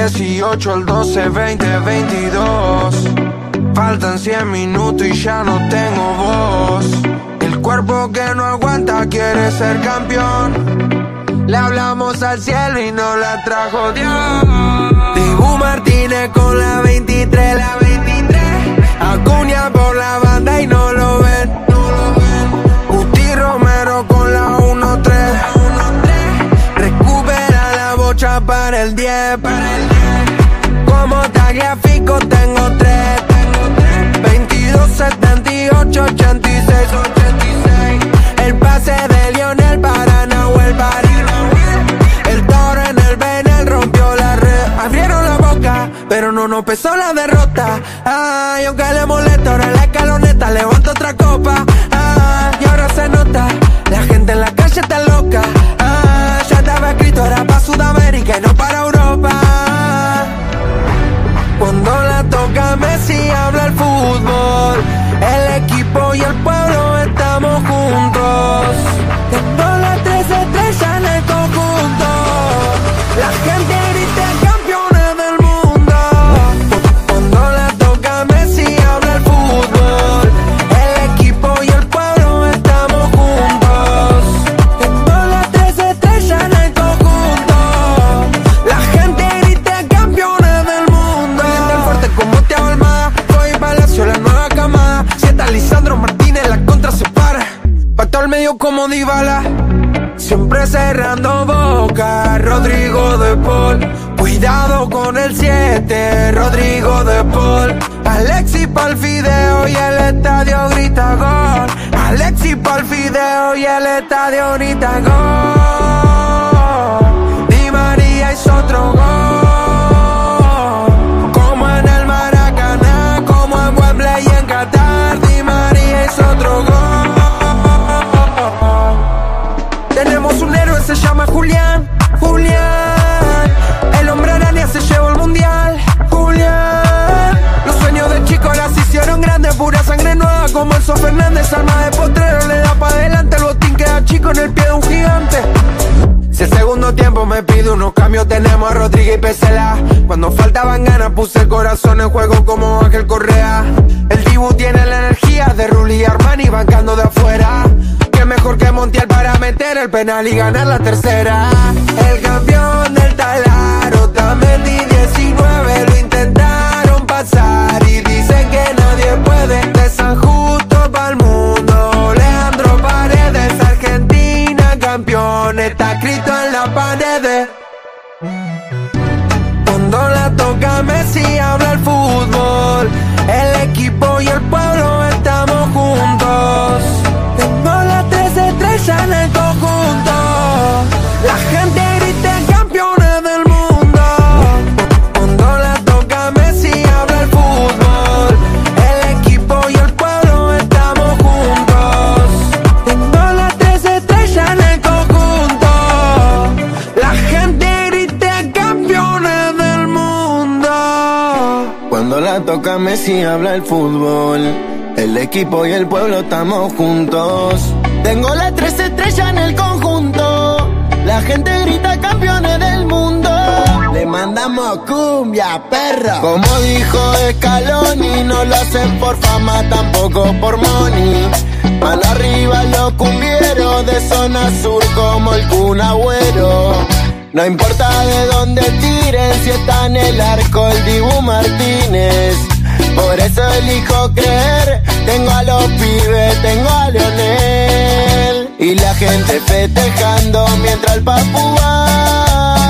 18, el 12, 20, 22. Faltan 100 minutos y ya no tengo voz. El cuerpo que no aguanta quiere ser campeón. Le hablamos al cielo y no la trajo Dios. Dibu Martínez con la 23, la 23. Acuña por la banda y no lo ven, no lo ven. Guti Romero con la 1-3. Recupera la bocha para el 10, para el 10. Como Tagliafico tengo 3. 22, 78, 86, 86. El pase de Lionel para Nahuel, el toro en el Benel rompió la red. Abrieron la boca, pero no nos pesó la derrota. Ay, aunque le molesta, ahora la escaloneta levanta otra copa. Ay, y ahora se nota, la gente en la calle está loca. Ay, ya estaba escrito, era para Sudamérica y no para Europa. Cuando la toca Messi habla el fútbol. El equipo y el pueblo estamos juntos. Tengo las 3 estrellas en el conjunto. La gente grita campeones del mundo. Cuando la toca Messi habla el fútbol. El equipo y el pueblo estamos juntos. Tengo las 3 estrellas en el conjunto. La gente grita campeones del mundo. Y tan fuerte como Thiago Almada. Soy Palacio, la nueva camada. Si está Lisandro Martínez, la contra se para. Pato al medio como Dybala. Siempre cerrando boca, Rodrigo de Paul. Cuidado con el 7, Rodrigo de Paul. Alexis pa'l fideo y el estadio grita gol. Alexis pa'l fideo y el estadio grita gol. Di María hizo otro gol. Como en el Maracaná, como en Wembley y en Qatar. Di María hizo otro gol. Tenemos un héroe, se llama Julián, Julián. El hombre araña se llevó el mundial, Julián. Los sueños de chico ahora se hicieron grandes. Pura sangre nueva como Enzo Fernández. Alma de potrero, le da pa' adelante. El botín queda chico en el pie de un gigante. Si el segundo tiempo me pide unos cambios, tenemos a Rodríguez y Pesela. Cuando faltaban ganas puse el corazón en juego como Ángel Correa. El Dibu tiene la energía de Rulli y Armani bancando de afuera. Qué mejor que Montiel para meter el penal y ganar la tercera. El campeón del Tablaro, Tamendi 19, lo intentaron pasar y dicen que nadie puede. De San Justo pa'l mundo, Leandro Paredes, Argentina campeón, está escrito en la pared. Cuando la toca Messi habla el fútbol. El equipo y el pueblo estamos juntos. Tengo las 3 estrellas en el conjunto. La gente grita campeones del mundo. Cuando la toca Messi habla el fútbol. El equipo y el pueblo estamos juntos. Tengo las 3 estrellas en el conjunto. La gente grita campeones del mundo. Cuando la toca Messi habla el fútbol. El equipo y el pueblo estamos juntos. Tengo las 3 estrellas en el conjunto. La gente grita campeones del mundo. Le mandamos cumbia, perro. Como dijo Scaloni, no lo hacen por fama, tampoco por money. Mano arriba los cumbieros de zona sur como el Kun Agüero. No importa de dónde tiren, si está en el arco el Dibu Martínez. Por eso elijo creer. Tengo a los pibes, tengo a Lionel. Y la gente festejando mientras el papu va.